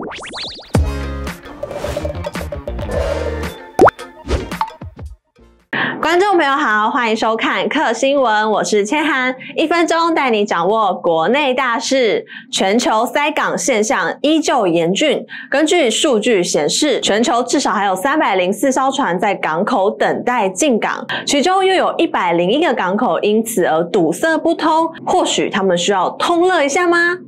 观众朋友好，欢迎收看客新闻，我是千涵，1分钟带你掌握国内大事。全球塞港现象依旧严峻，根据数据显示，全球至少还有304艘船在港口等待进港，其中又有101个港口因此而堵塞不通，或许他们需要通乐一下吗？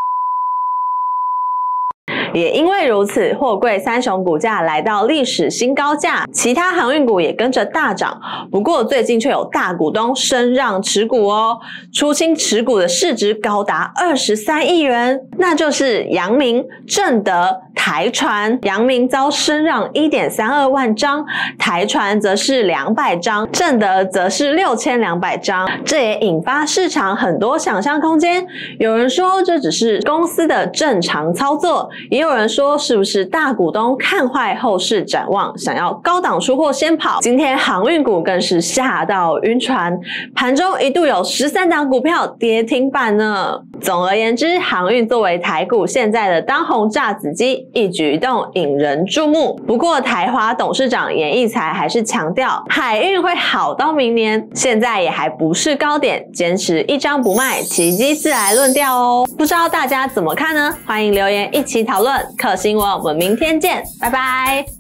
也因为如此，货柜三雄股价来到历史新高价，其他航运股也跟着大涨。不过最近却有大股东升让持股哦，出清持股的市值高达23亿元，那就是阳明、正德、台船。阳明遭升让 1.32 万张，台船则是200张，正德则是6200张，这也引发市场很多想象空间。有人说这只是公司的正常操作，也有人说是不是大股东看坏后市展望，想要高档出货先跑。今天航运股更是吓到晕船，盘中一度有13档股票跌停板呢。总而言之，航运作为台股现在的当红炸子鸡，一举一动引人注目。不过台华董事长严义才还是强调，海运会好到明年，现在也还不是高点，坚持一张不卖，奇迹自来论调哦。不知道大家怎么看呢？欢迎留言一起讨论。客新闻，我们明天见，拜拜。